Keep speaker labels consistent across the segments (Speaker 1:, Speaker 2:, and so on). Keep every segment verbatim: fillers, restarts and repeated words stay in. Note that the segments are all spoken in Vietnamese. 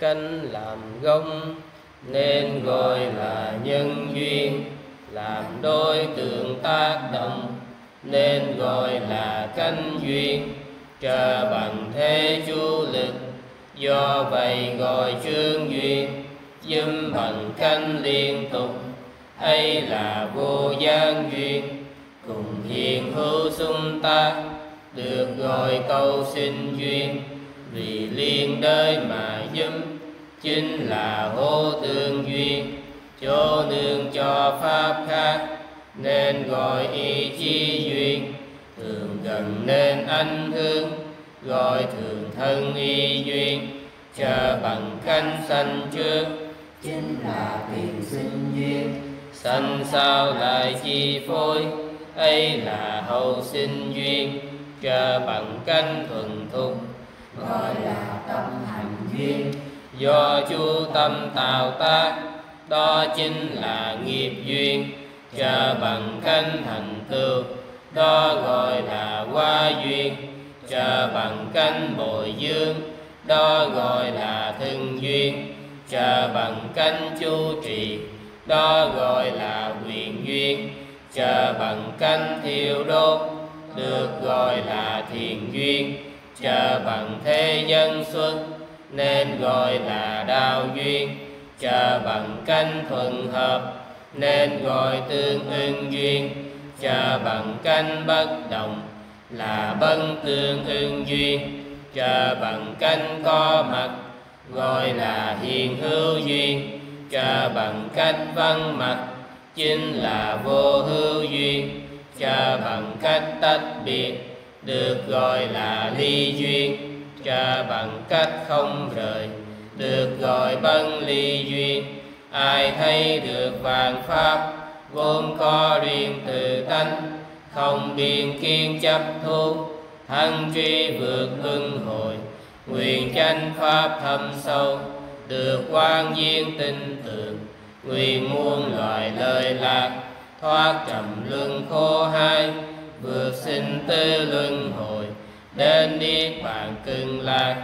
Speaker 1: canh làm gông, nên gọi là nhân duyên. Làm đối tượng tác động, nên gọi là canh duyên. Trở bằng thế chú lực, do vậy gọi chương duyên. Dâm bằng canh liên tục, ấy là vô gián duyên. Cùng hiện hữu xung tác, được gọi cầu sinh duyên. Vì liên đới mà dâm, chính là hô tương duyên. Chỗ nương cho pháp khác, nên gọi ý chi duyên. Thường gần nên ảnh hưởng, gọi thường thân y duyên. Chờ bằng canh sanh trước,
Speaker 2: chính là tiền sinh duyên.
Speaker 1: sanh sao lại chi phối, ấy là hậu sinh duyên. Chờ bằng canh thuần thục,
Speaker 2: gọi là tâm hành duyên.
Speaker 1: do chú tâm tạo tác, đó chính là nghiệp duyên. Chờ bằng canh thành tựu, đó gọi là hóa duyên. Chờ bằng canh bồi dưỡng, đó gọi là thân duyên. Chờ bằng canh chu trì, đó gọi là quyền duyên. Chờ bằng canh thiêu đốt, được gọi là thiền duyên. Chờ bằng thế dân xuất, nên gọi là đạo duyên. Chờ bằng canh thuận hợp, nên gọi tương ưng duyên. Chờ bằng canh bất động, là bất tương ưng duyên. Chờ bằng canh có mặt, gọi là hiện hữu duyên. Chờ bằng cách văn mặt, chính là vô hữu duyên. Chờ bằng cách tách biệt, được gọi là ly duyên. Chờ bằng cách không rời, được gọi bất ly duyên. Ai thấy được vạn pháp, vốn có riêng tự tánh, không biên kiên chấp thu, thăng truy vượt luân hồi. Nguyện chánh pháp thâm sâu, được quan duyên tinh tường. Nguyện muôn loài lời lạc, thoát trầm luân khổ hai. Vượt sinh tử luân hồi, đến niết bàn cực lạc.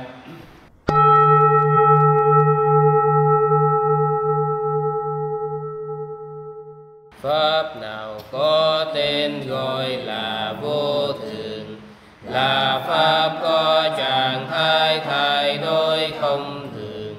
Speaker 1: Pháp nào có tên gọi là vô thường, là pháp có trạng thái thay đổi không thường.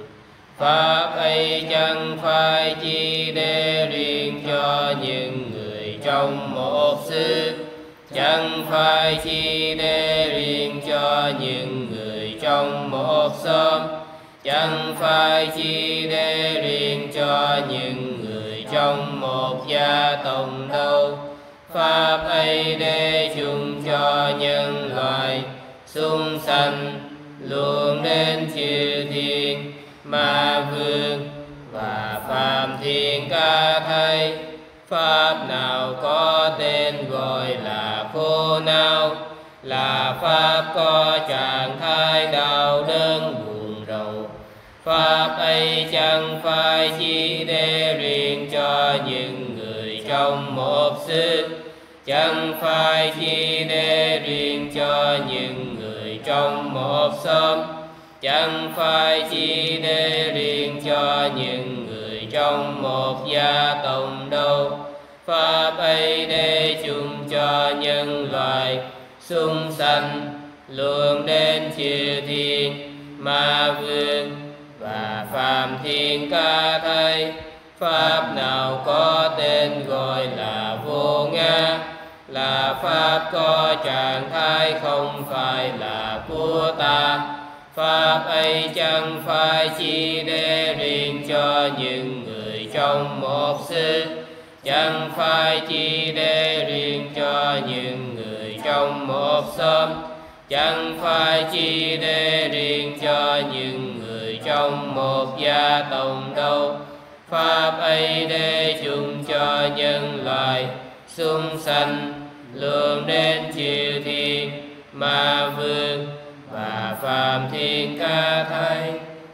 Speaker 1: Pháp ấy chẳng phải chỉ để riêng cho những người trong một xứ, chẳng phải chỉ để riêng cho những người trong một xóm, chẳng phải chỉ để riêng cho những người trong một gia tộc đâu. Pháp ấy để chung cho nhân loại sung sanh, luôn đến chư thiên ma vương và phạm thiên ca thầy. Pháp nào có tên gọi là khổ não, là pháp có trạng thái đau đớn buồn rầu. Pháp ấy chẳng phải chỉ để riêng cho những người trong một xứ, chẳng phải chỉ để riêng cho những người trong một xóm, chẳng phải chỉ để riêng cho những người trong một gia tộc đâu. Pháp ấy để chung cho nhân loại sung sanh, luôn đến chư thiên ma vương và phạm thiên ca thầy. Pháp nào có tên gọi là vô ngã, là pháp có trạng thái không phải là của ta. Pháp ấy chẳng phải chỉ để riêng cho những người trong một xứ, chẳng phải chỉ để riêng cho những người trong một xóm, chẳng phải chỉ để riêng cho những người trong một gia tộc đâu. Pháp ấy để chung cho nhân loại sung sanh, luôn đến chư thiên ma vương và phạm thiên ca thầy.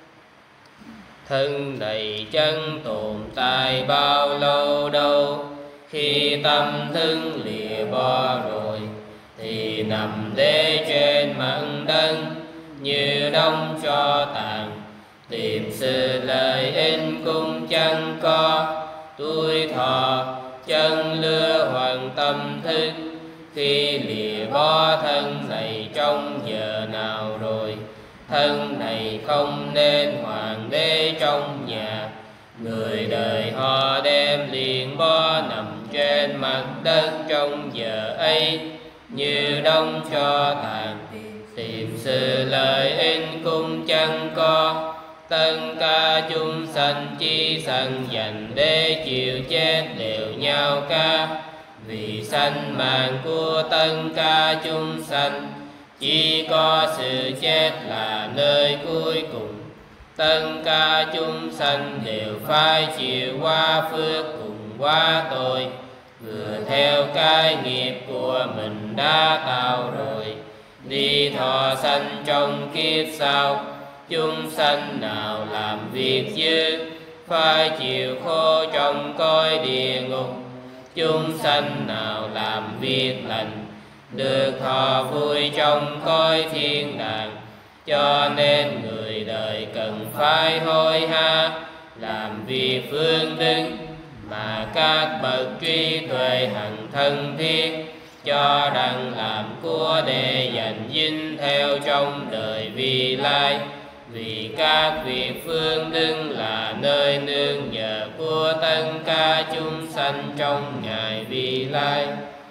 Speaker 1: Thân này chẳng tồn tại bao lâu đâu, khi tâm thức lìa bỏ rồi thì nằm đế trên mặt đất như đống tro tàn. tìm sự lợi ích cũng chẳng có. Tuổi thọ chân lưa hoàng tâm thức, khi lìa bỏ thân này trong giờ nào rồi. Thân này không nên hoàng đế trong nhà, người đời họ đem liền bỏ nằm trên mặt đất trong giờ ấy như đống cho tàn. Tìm sự lợi ích cũng chẳng có, tất cả chúng sanh chỉ sanh dành để chịu chết đều nhau cả. Vì sanh mạng của tất cả chúng sanh, chỉ có sự chết là nơi cuối cùng. Tất cả chúng sanh đều phải chịu qua phước cùng qua tội, vừa theo cái nghiệp của mình đã tạo rồi. Đi thọ sanh trong kiếp sau, chúng sanh nào làm việc dữ, phải chịu khổ trong cõi địa ngục. Chúng sanh nào làm việc lành, được thọ vui trong cõi thiên đàng. Cho nên người đời cần phải hối hả, làm việc phương đức, mà các bậc trí tuệ hằng thân thiết, cho rằng làm của để dành dinh theo trong đời vị lai. Vì các việc phương đức là nơi nương nhờ của tất cả chúng sanh trong ngày vị lai.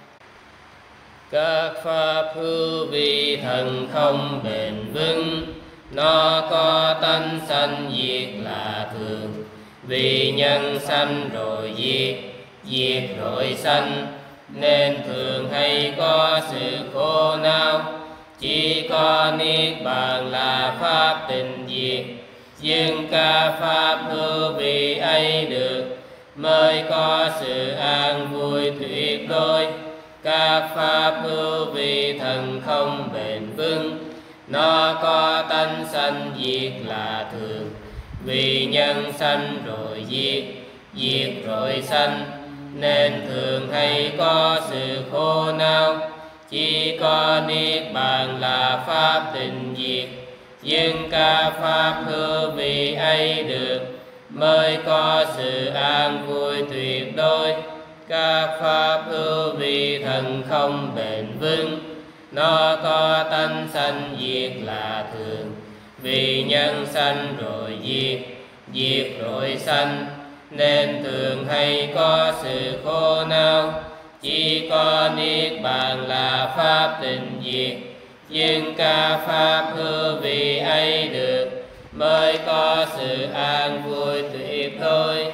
Speaker 1: Các pháp hữu vi thần không bền vững, nó có tánh sanh diệt là thường. Vì nhân sanh rồi diệt, diệt rồi sanh, nên thường hay có sự khổ não. Chỉ có niết bàn là pháp tịnh diệt, nhưng cả pháp hữu vi ấy được, mới có sự an vui tuyệt đối. Các pháp hữu vi thần không bền vững, nó có tánh sanh diệt là thường. Vì nhân sanh rồi diệt, diệt rồi sanh, nên thường hay có sự khổ não. Chỉ có niết bàn là pháp tịnh diệt, nhưng cả pháp hữu vi ấy được, mới có sự an vui tuyệt đối. Các pháp hữu vi thần không bền vững, nó có tánh sanh diệt là thường. Vì nhân sanh rồi diệt, diệt rồi sanh, nên thường hay có sự khổ não. Chỉ có niết bàn là pháp tịnh diệt, nhưng cả pháp hữu vi ấy được, mới có sự an vui tuyệt đối.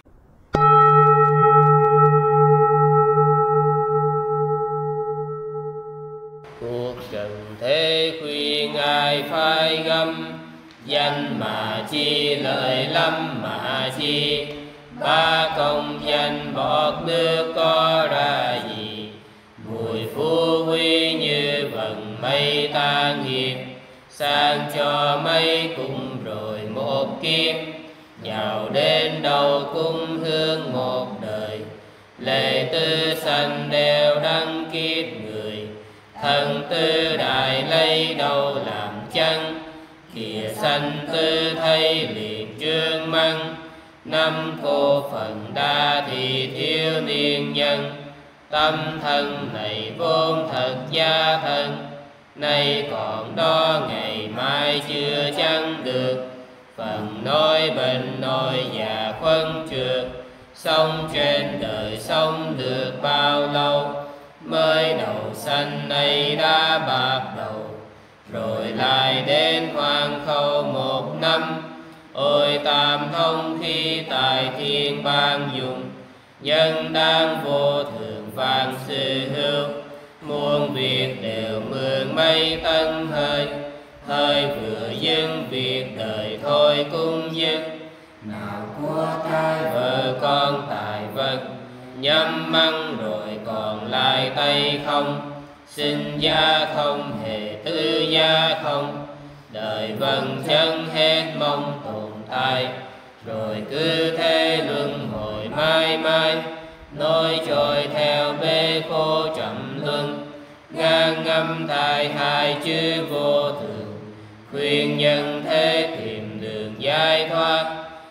Speaker 1: Cuộc trần thế khuyên ai phải găm, danh mà chi lợi lắm mà chi. Ba công danh bọt nước có ra gì, mùi phú quý như vầng mây tan hiệp. Sang cho mấy cùng rồi một kiếp, giàu đến đâu cũng hương một đời. Lệ tư sanh đều đăng kiếp người, thần tư đại lấy đâu làm chăng. Kìa sanh tư thấy liền trương măng, năm cô phần đa thì thiếu niên nhân. Tâm thân này vốn thật gia thân, nay còn đó ngày mai chưa chăng được. Phần nói bệnh nói già khuân trượt, sống trên đời sống được bao lâu. Mới đầu sanh này đã bạc đầu, rồi lại đến hoàng khâu một năm. Ôi tam thông khi tại thiên ban dùng, nhân đang vô thường vạn sự hữu. Muôn việc đều mượn mây tân hơi, hơi vừa dưng việc đời thôi cũng dứt.
Speaker 2: Nào của tai
Speaker 1: vợ con tài vật, nhắm măng rồi còn lại tay không. Sinh gia không hề tư gia không, đời vần chân hết mong tồn tại. Rồi cứ thế luân hồi mãi mãi, nối trôi theo bể khổ trầm luân. Ngang ngâm tại hai chữ vô thường, khuyên nhân thế tìm đường giác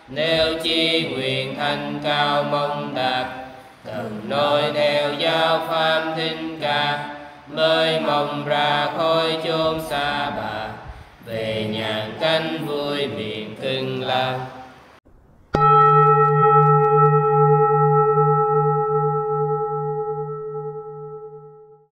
Speaker 1: Nếu chi nguyện thanh cao mong đạt, cần nói theo giáo pháp thinh ca, mới mong ra khỏi chốn xa bà, về nhàn cánh vui miền Kinh Lan.